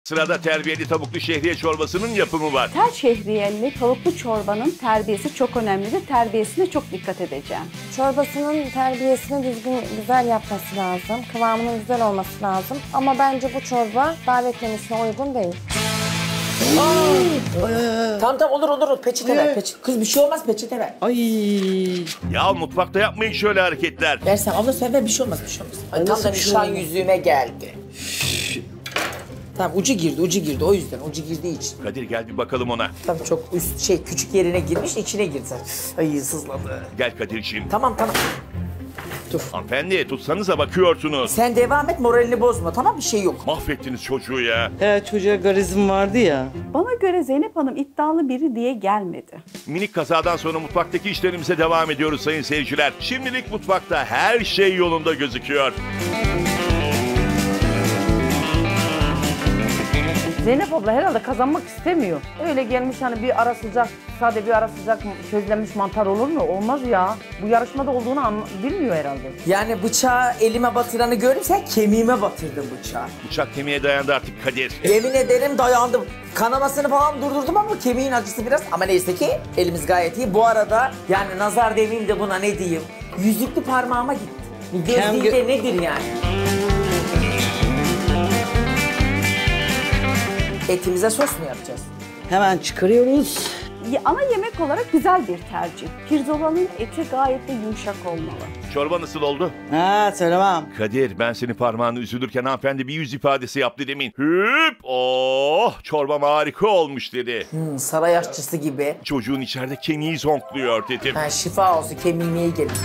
Sırada terbiyeli tavuklu şehriye çorbasının yapımı var. Tel şehriyeli tavuklu çorbanın terbiyesi çok önemlidir. Terbiyesine çok dikkat edeceğim. Çorbasının terbiyesini düzgün, güzel yapması lazım. Kıvamının güzel olması lazım. Ama bence bu çorba davet menüsüne uygun değil. Tamam olur peçete ver peçete. Kız bir şey olmaz peçete ver. Ya mutfakta yapmayın şöyle hareketler. Versen abla sen ver bir şey olmaz. Ay, tam da nişan yüzüğüme geldi. Tamam ucu girdi o yüzden ucu girdiği için. Kadir gel bir bakalım ona. Tabii çok küçük yerine girmiş içine girdi zaten. Ay sızladı. Gel Kadir'ciğim. Tamam. Dur. Hanımefendi tutsanıza bakıyorsunuz. Sen devam et moralini bozma tamam bir şey yok. Mahvettiniz çocuğu ya. Çocuğa garizm vardı ya. Bana göre Zeynep Hanım iddialı biri diye gelmedi. Minik kazadan sonra mutfaktaki işlerimize devam ediyoruz sayın seyirciler. Şimdilik mutfakta her şey yolunda gözüküyor. Zeynep abla herhalde kazanmak istemiyor. Öyle gelmiş hani bir ara sıcak, sade bir ara sıcak közlenmiş mantar olur mu? Olmaz ya. Bu yarışmada olduğunu bilmiyor herhalde. Yani bıçağı elime batıranı görürsen kemiğime batırdım bıçağı. Bıçak kemiğe dayandı artık Kadir. Yemin ederim dayandım. Kanamasını falan durdurdum ama kemiğin acısı biraz. Ama neyse ki elimiz gayet iyi. Bu arada yani nazar demeyeyim de buna ne diyeyim. Yüzüklü parmağıma gitti. Göz değil de nedir yani? Etimize sos mu yapacağız? Hemen çıkarıyoruz. Ana yemek olarak güzel bir tercih. Pirzola'nın eti gayet de yumuşak olmalı. Çorba nasıl oldu? Söylemem. Kadir ben senin parmağını üzülürken hanımefendi bir yüz ifadesi yaptı demin. Hüp! Oh! Çorbam harika olmuş dedi. Saray aşçısı gibi. Çocuğun içeride kemiği zonkluyor dedim. Ha, şifa olsun kemiğine iyi gelir.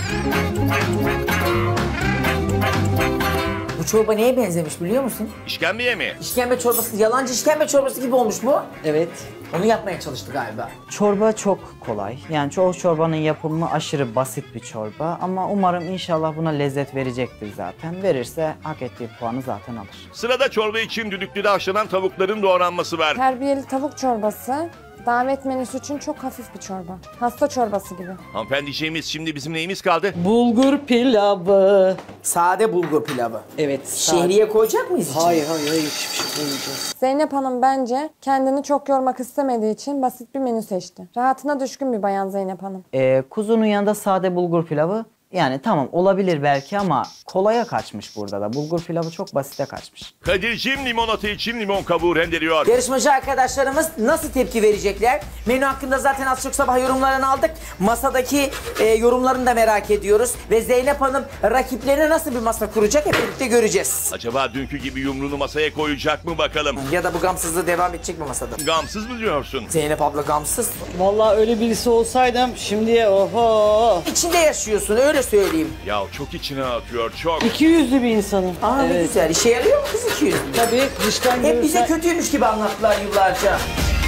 Bu çorba neye benzemiş biliyor musun? İşkembeye mi? İşkembe çorbası, yalancı işkembe çorbası gibi olmuş bu. Evet. Onu yapmaya çalıştı galiba. Çorba çok kolay. Yani çoğu çorbanın yapımı aşırı basit bir çorba. Ama umarım inşallah buna lezzet verecektir zaten. Verirse hak ettiği puanı zaten alır. Sırada çorba için düdüklüde haşlanan tavukların doğranması var. Terbiyeli tavuk çorbası davet menüsü için çok hafif bir çorba. Hasta çorbası gibi. Hanımefendiciğimiz şimdi bizim neyimiz kaldı? Bulgur pilavı. Sade bulgur pilavı. Evet. Şehriye koyacak mıyız içine? Hayır hiçbir şey koymayacağız. Zeynep Hanım bence kendini çok yormak istemediği için basit bir menü seçti. Rahatına düşkün bir bayan Zeynep Hanım. Kuzunun yanında sade bulgur pilavı. Yani tamam olabilir belki ama kolaya kaçmış burada da. Bulgur pilavı çok basite kaçmış. Kadir'cim limonata için limon kabuğu rendeliyor. Yarışmacı arkadaşlarımız nasıl tepki verecekler? Menü hakkında zaten az çok sabah yorumlarını aldık. Masadaki yorumlarını da merak ediyoruz. Ve Zeynep Hanım rakiplerine nasıl bir masa kuracak hep birlikte göreceğiz. Acaba dünkü gibi yumruğunu masaya koyacak mı bakalım? Ya da bu gamsızlığı devam edecek mi masada? Gamsız mı diyorsun? Zeynep abla gamsız. Vallahi öyle birisi olsaydım şimdiye oho. İçinde yaşıyorsun öyle söyleyeyim. Ya çok içine atıyor çok. 200'lü bir insanım. Aa ne güzel işe yarıyor mu kız 200? Tabii dıştan Hep bize görürsen... kötüymüş gibi anlattılar yıllarca.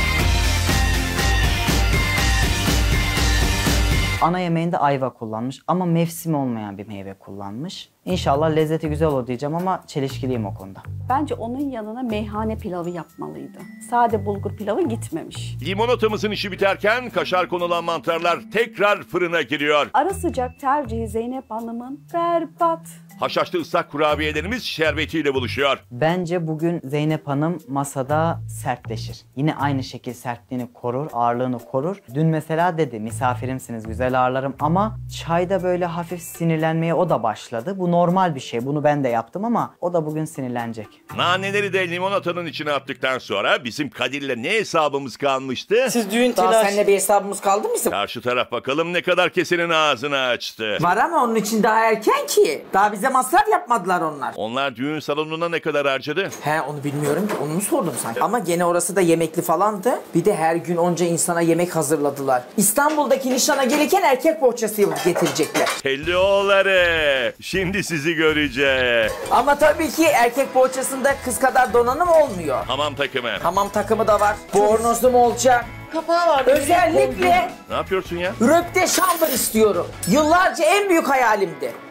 Ana yemeğinde ayva kullanmış ama mevsimi olmayan bir meyve kullanmış. İnşallah lezzeti güzel olur diyeceğim ama çelişkiliyim o konuda. Bence onun yanına meyhane pilavı yapmalıydı. Sade bulgur pilavı gitmemiş. Limonatamızın işi biterken kaşar konulan mantarlar tekrar fırına giriyor. Ara sıcak tercihi Zeynep Hanım'ın berbat. Haşhaşlı ıslak kurabiyelerimiz şerbetiyle buluşuyor. Bence bugün Zeynep Hanım masada sertleşir. Yine aynı şekil sertliğini korur, ağırlığını korur. Dün mesela dedi misafirimsiniz güzel ağırlarım ama çayda böyle hafif sinirlenmeye o da başladı. Bu normal bir şey. Bunu ben de yaptım ama o da bugün sinirlenecek. Naneleri de limonatanın içine attıktan sonra bizim Kadir'le ne hesabımız kalmıştı? Siz düğün Daha telaş... seninle bir hesabımız kaldı mı bizim? Karşı taraf bakalım ne kadar kesenin ağzını açtı. Var ama onun için daha erken ki. Daha bize masraf yapmadılar onlar. Onlar düğün salonuna ne kadar harcadı? He onu bilmiyorum ki onu mu sordum sanki. Ama gene orası da yemekli falandı. Bir de her gün onca insana yemek hazırladılar. İstanbul'daki nişana gelirken erkek poğaçası yapıp getirecekler. Hello'ları. Şimdi sizi göreceğiz. Ama tabii ki erkek poğaçasında kız kadar donanım olmuyor. Hamam takımı. Hamam takımı da var. Bornozlu mu olacak? Kapağı var. Özellikle Ne yapıyorsun ya? röpte şambır istiyorum. Yıllarca en büyük hayalimdi.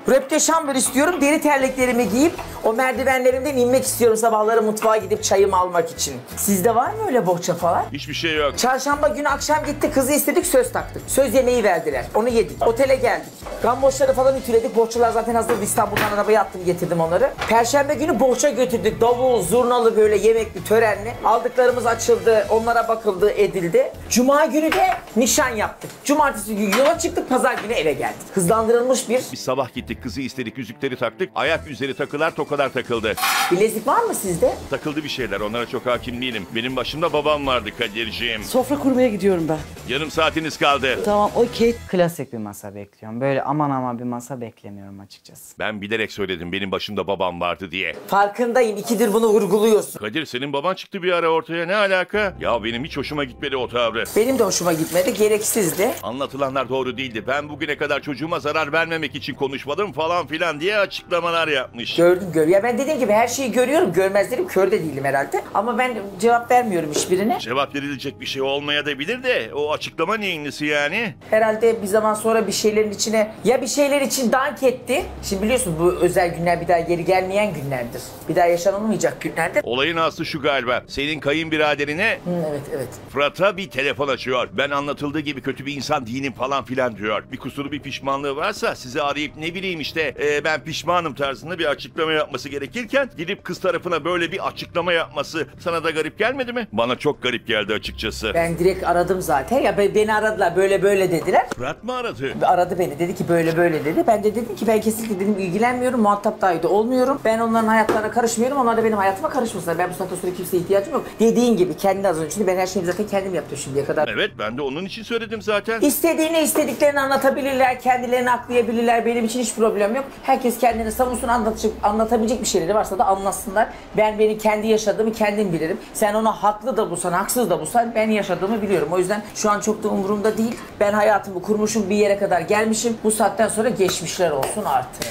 Röpte şambur istiyorum. Deri terliklerimi giyip o merdivenlerimden inmek istiyorum sabahları mutfağa gidip çayımı almak için. Sizde var mı öyle bohça falan? Hiçbir şey yok. Çarşamba günü akşam gitti, kızı istedik, söz taktık. Söz yemeği verdiler. Onu yedik. Otele geldik. Gamboşları falan ütüledik. Bohçalar zaten hazırdı. İstanbul'dan arabaya attım, getirdim onları. Perşembe günü bohça götürdük. Davul, zurnalı, böyle yemekli, törenli. Aldıklarımız açıldı. Onlara bakıldı, edildi. Cuma günü de nişan yaptık. Cumartesi günü yola çıktık. Pazar günü eve geldik. Hızlandırılmış bir... Biz sabah gittik, kızı istedik, yüzükleri taktık. Ayak üzeri takılar, tokalar takıldı. Bilezik var mı sizde? Takıldı bir şeyler, onlara çok hakim değilim. Benim başımda babam vardı Kadir'ciğim. Sofra kurmaya gidiyorum ben. Yarım saatiniz kaldı. Tamam, okey. Klasik bir masa bekliyorum. Böyle aman aman bir masa beklemiyorum açıkçası. Ben bilerek söyledim benim başımda babam vardı diye. Farkındayım. İkidir bunu vurguluyorsun. Kadir, senin baban çıktı bir ara ortaya, ne alaka? Ya benim hiç hoşuma gitmedi o tavrı. Benim de hoşuma gitmedi. Gereksizdi. Anlatılanlar doğru değildi. Ben bugüne kadar çocuğuma zarar vermemek için konuşmadım falan filan diye açıklamalar yapmış. Gördüm. Ya ben dediğim gibi her şeyi görüyorum. Görmezlerim, kör de değilim herhalde. Ama ben cevap vermiyorum hiçbirine. Cevap verilecek bir şey olmayabilir de o açıklama neyin nesi yani? Herhalde bir zaman sonra bir şeylerin içine ya bir şeyler için dank etti. Şimdi biliyorsun bu özel günler bir daha geri gelmeyen günlerdir. Bir daha yaşanılmayacak günlerdir. Olayın aslı şu galiba. Senin kayınbiraderine Evet. Fırat'a bir telefon açıyor. Ben anlatıldığı gibi kötü bir insan değilim falan filan diyor. Bir kusuru, bir pişmanlığı varsa sizi arayıp ne bileyim işte ben pişmanım tarzında bir açıklama yapması gerekirken gidip kız tarafına böyle bir açıklama yapması sana da garip gelmedi mi? Bana çok garip geldi açıkçası. Ben direkt aradım zaten. Ya beni aradılar, böyle dediler. Fırat mı aradı? Aradı beni, dedi ki böyle dedi. Ben de dedim ki ben kesinlikle dedim ilgilenmiyorum, muhatap dahi de olmuyorum. Ben onların hayatlarına karışmıyorum, onlar da benim hayatıma karışmasınlar. Ben bu saatten sonra kimseye ihtiyacım yok. Dediğin gibi kendi az önce. Çünkü ben her şeyi zaten kendim yaptım şimdiye kadar. Evet, ben de onun için söyledim zaten. İstediklerini anlatabilirler, kendilerini aklayabilirler. Benim için hiç problem yok. Herkes kendini savunsun, anlatabilecek bir şeyleri varsa da anlatsınlar. Beni kendi yaşadığımı kendim bilirim. Sen ona haklı da bulsan, haksız da bulsan ben yaşadığımı biliyorum. O yüzden şu an çok da umurumda değil. Ben hayatımı kurmuşum, bir yere kadar gelmişim. Bu saatten sonra geçmişler olsun artık.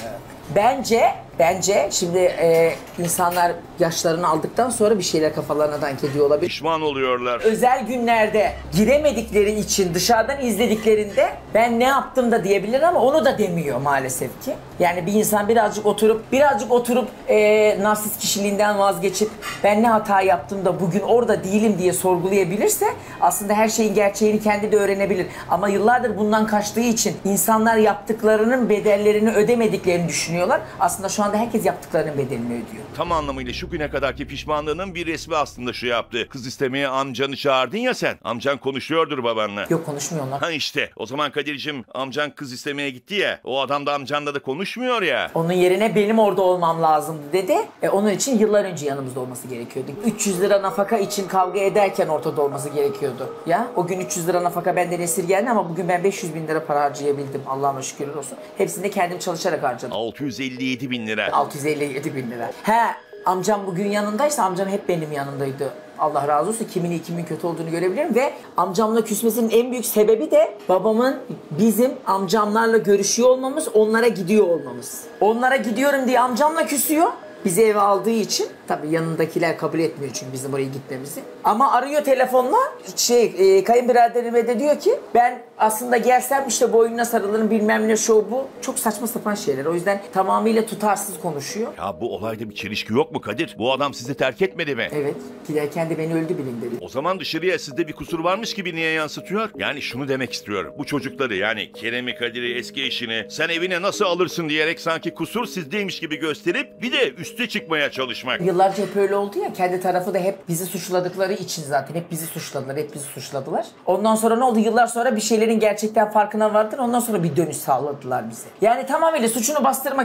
Bence şimdi insanlar yaşlarını aldıktan sonra bir şeyler kafalarına dank ediyor olabilir. Pişman oluyorlar. Özel günlerde giremedikleri için dışarıdan izlediklerinde ben ne yaptım da diyebilir ama onu da demiyor maalesef ki. Yani bir insan birazcık oturup narsist kişiliğinden vazgeçip ben ne hata yaptım da bugün orada değilim diye sorgulayabilirse aslında her şeyin gerçeğini kendi de öğrenebilir. Ama yıllardır bundan kaçtığı için insanlar yaptıklarının bedellerini ödemediklerini düşünüyorlar. Aslında şu anda herkes yaptıklarının bedelini ödüyor. Tam anlamıyla şu güne kadarki pişmanlığının bir resmi aslında şu yaptı. Kız istemeye amcanı çağırdın ya sen. Amcan konuşuyordur babanla. Yok, konuşmuyorlar. Ha işte. O zaman Kadir'cim amcan kız istemeye gitti ya. O adam da amcanla da konuşmuyor ya. Onun yerine benim orada olmam lazımdı dedi. Onun için yıllar önce yanımızda olması gerekiyordu. 300 lira nafaka için kavga ederken ortada olması gerekiyordu. Ya o gün 300 lira nafaka benden esirgendi ama bugün ben 500 bin lira para harcayabildim. Allah'ıma şükürler olsun. Hepsini de kendim çalışarak harcadım. 657 bin lira. 657 bin lira. Amcam bugün yanındaysa amcam hep benim yanındaydı. Allah razı olsun, kimin iyi kimin kötü olduğunu görebilirim ve amcamla küsmesinin en büyük sebebi de babamın bizim amcamlarla görüşüyor olmamız, onlara gidiyor olmamız. Onlara gidiyorum diye amcamla küsüyor. Bizi eve aldığı için tabii yanındakiler kabul etmiyor çünkü bizim oraya gitmemizi. Ama arıyor telefonla kayınbiraderime de diyor ki ben aslında gelsem işte boynuna sarılırım bilmem ne bu. Çok saçma sapan şeyler. O yüzden tamamıyla tutarsız konuşuyor. Ya bu olayda bir çelişki yok mu Kadir? Bu adam sizi terk etmedi mi? Evet. Giderken de beni öldü bilin dedi. O zaman dışarıya sizde bir kusur varmış gibi niye yansıtıyor? Yani şunu demek istiyorum. Bu çocukları yani Kerem'i, Kadir'i, eski eşini sen evine nasıl alırsın diyerek sanki kusur sizdeymiş gibi gösterip bir de üste çıkmaya çalışmak. Yıllarca hep öyle oldu ya. Kendi tarafı da hep bizi suçladıkları için zaten. Hep bizi suçladılar. Ondan sonra ne oldu? Yıllar sonra bir şeylerin gerçekten farkına vardılar. Ondan sonra bir dönüş sağladılar bize. Yani tamamıyla suçunu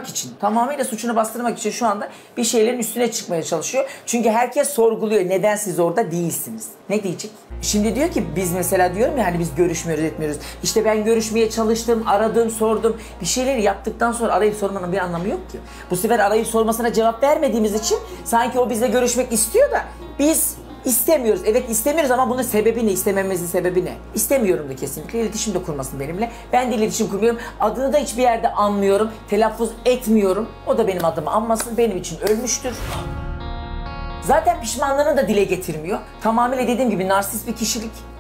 bastırmak için şu anda bir şeylerin üstüne çıkmaya çalışıyor. Çünkü herkes sorguluyor. Neden siz orada değilsiniz? Ne diyecek? Şimdi diyor ki biz mesela diyorum ya hani biz görüşmüyoruz etmiyoruz. İşte ben görüşmeye çalıştım, aradım, sordum. Bir şeyleri yaptıktan sonra arayıp sormanın bir anlamı yok ki. Bu sefer arayıp sormasına cevap vermediğimiz için sanki o bizle görüşmek istiyor da biz istemiyoruz. Evet istemiyoruz ama bunun sebebi ne? İstemememizin sebebi ne? İstemiyorum da kesinlikle. İletişim de kurmasın benimle. Ben de iletişim kurmuyorum. Adını da hiçbir yerde anmıyorum. Telaffuz etmiyorum. O da benim adımı anmasın. Benim için ölmüştür. Zaten pişmanlığını da dile getirmiyor. Tamamıyla dediğim gibi narsist bir kişilik.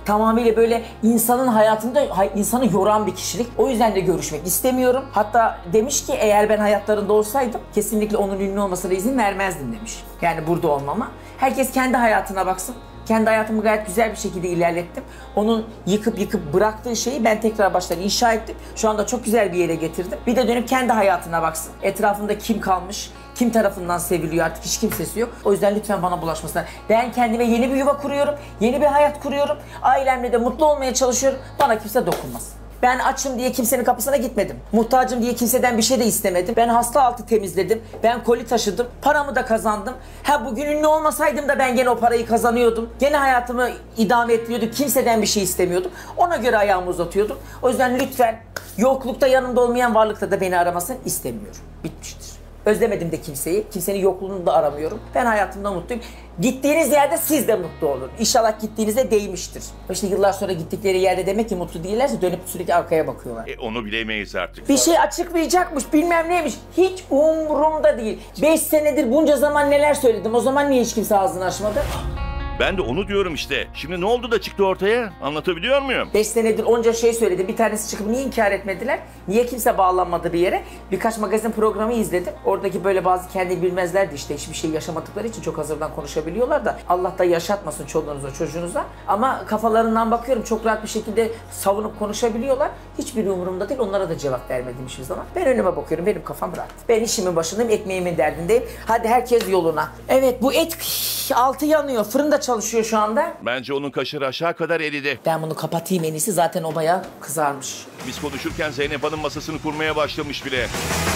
Tamamıyla böyle insanın hayatında insanı yoran bir kişilik. O yüzden de görüşmek istemiyorum. Hatta demiş ki eğer ben hayatlarında olsaydım kesinlikle onun ünlü olmasına izin vermezdim demiş. Yani burada olmama. Herkes kendi hayatına baksın. Kendi hayatımı gayet güzel bir şekilde ilerlettim. Onun yıkıp bıraktığı şeyi ben tekrar baştan inşa ettim. Şu anda çok güzel bir yere getirdim. Bir de dönüp kendi hayatına baksın. Etrafında kim kalmış, kim tarafından seviliyor, artık hiç kimsesi yok. O yüzden lütfen bana bulaşmasınlar. Ben kendime yeni bir yuva kuruyorum, yeni bir hayat kuruyorum. Ailemle de mutlu olmaya çalışıyorum. Bana kimse dokunmaz. Ben açım diye kimsenin kapısına gitmedim. Muhtacım diye kimseden bir şey de istemedim. Ben hasta altı temizledim. Ben koli taşıdım. Paramı da kazandım. Ha bugün ünlü olmasaydım da ben gene o parayı kazanıyordum. Gene hayatımı idame ettiriyordum. Kimseden bir şey istemiyordum. Ona göre ayağımı uzatıyordum. O yüzden lütfen yoklukta yanımda olmayan varlıkta da beni aramasın istemiyorum. Bitmiştir. Özlemedim de kimseyi. Kimsenin yokluğunu da aramıyorum. Ben hayatımda mutluyum. Gittiğiniz yerde siz de mutlu olun. İnşallah gittiğinizde değmiştir. İşte yıllar sonra gittikleri yerde demek ki mutlu değillerse dönüp sürekli arkaya bakıyorlar. Onu bilemeyiz artık. Bir şey açıklayacakmış, bilmem neymiş. Hiç umurumda değil. 5 senedir bunca zaman neler söyledim. O zaman niye hiç kimse ağzını açmadı? Ben de onu diyorum işte. Şimdi ne oldu da çıktı ortaya? Anlatabiliyor muyum? 5 senedir onca şey söyledim. Bir tanesi çıkıp niye inkar etmediler? Niye kimse bağlanmadı bir yere? Birkaç magazin programı izledim. Oradaki böyle bazı kendi bilmezlerdi işte. Hiçbir şey yaşamadıkları için çok hazırdan konuşabiliyorlar da. Allah da yaşatmasın çoluğunuza çocuğunuza. Ama kafalarından bakıyorum çok rahat bir şekilde savunup konuşabiliyorlar. Hiçbir umurumda değil. Onlara da cevap vermedim hiçbir zaman. Ben önüme bakıyorum. Benim kafam rahat. Ben işimin başındayım. Ekmeğimin derdindeyim. Hadi herkes yoluna. Evet bu et altı yanıyor. Fırında çalışıyor şu anda. Bence onun kaşarı aşağı kadar eridi. Ben bunu kapatayım en iyisi. Zaten o bayağı kızarmış. Biz konuşurken Zeynep Hanım masasını kurmaya başlamış bile.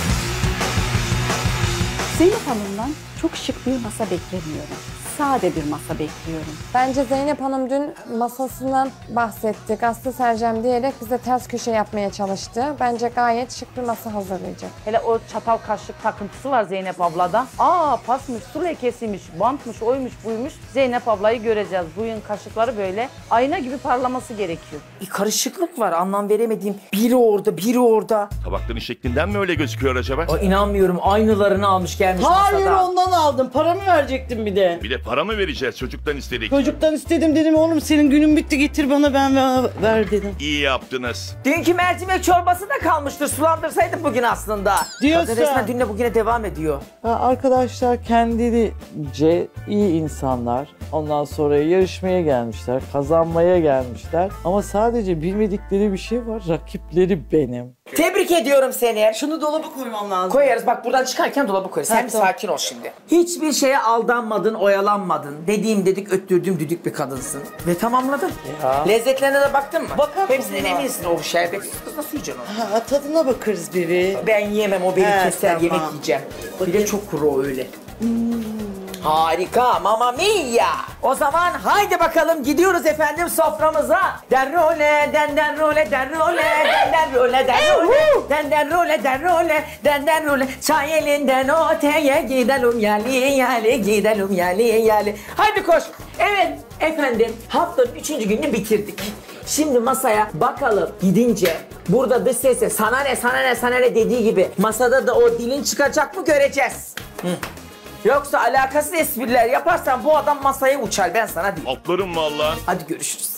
Zeynep Hanım'dan çok şık bir masa beklemiyorum. Sade bir masa bekliyorum. Bence Zeynep Hanım dün masasından bahsetti. Gazete sereceğim diyerek bize ters köşe yapmaya çalıştı. Bence gayet şık bir masa hazırlayacak. Hele o çatal kaşık takıntısı var Zeynep ablada. Pasmış, su lekesiymiş, bantmış, oymuş, buymuş. Zeynep ablayı göreceğiz. Bugün kaşıkları böyle ayna gibi parlaması gerekiyor. Bir karışıklık var anlam veremediğim. Biri orada, biri orada. Tabakların şeklinden mi öyle gözüküyor acaba? İnanmıyorum aynılarını almış gelmiş Hayır masada. ondan aldım. Paramı verecektim bir de. Bir de para mı vereceğiz? Çocuktan istedik. Çocuktan istedim dedim oğlum senin günün bitti getir bana ben ver dedim. İyi yaptınız. Dünkü mercimek çorbası da kalmıştır. Sulandırsaydık bugün aslında. Diyorsun. Kadın resmen dünle bugüne devam ediyor. Arkadaşlar kendilerince iyi insanlar. Ondan sonra yarışmaya gelmişler, kazanmaya gelmişler. Ama sadece bilmedikleri bir şey var. Rakipleri benim. Tebrik ediyorum seni. Şunu dolaba koymam lazım. Koyarız bak buradan çıkarken dolaba koyarız. Sen bir tamam. sakin ol şimdi. Hiçbir şeye aldanmadın, oyalanmadın. Dediğim dedik öttürdüğüm düdük bir kadınsın. Ve tamamladın. Ya. Lezzetlerine de baktın mı? Bakarım Hepsinden buna. eminsin o şerbetsiz kız nasıl yiyeceksin onu? Tadına bakarız biri. Ben yiyemem o beni keser tamam. yemek yiyeceğim. Bir de çok kuru o öyle. Harika, mamma mia. O zaman haydi bakalım gidiyoruz efendim soframıza. Derrole, denderrole, derrole, denderrole, derrole, denderrole, derrole, denderrole. Çay elinden öteye gidelim yali yali, gidelim yali yali. Haydi koş. Evet efendim haftanın 3. gününü bitirdik. Şimdi masaya bakalım gidince burada dış sesi sana ne dediği gibi masada da o dilin çıkacak mı göreceğiz. Yoksa alakasız espriler yaparsan bu adam masaya uçar ben sana diyeyim. Atlarım valla. Hadi görüşürüz.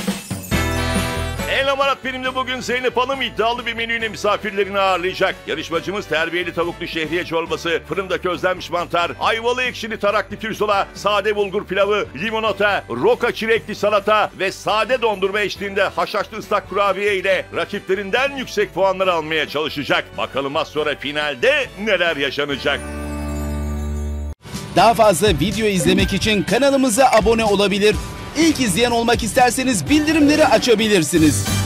El Amarat benimle bugün Zeynep Hanım iddialı bir menüyle misafirlerini ağırlayacak. Yarışmacımız terbiyeli tavuklu şehriye çorbası, fırında közlenmiş mantar, ayvalı ekşili taraklı pirzola, sade bulgur pilavı, limonata, roka çilekli salata ve sade dondurma eşliğinde haşhaşlı ıslak kurabiye ile rakiplerinden yüksek puanlar almaya çalışacak. Bakalım az sonra finalde neler yaşanacak. Daha fazla video izlemek için kanalımıza abone olabilir. İlk izleyen olmak isterseniz bildirimleri açabilirsiniz.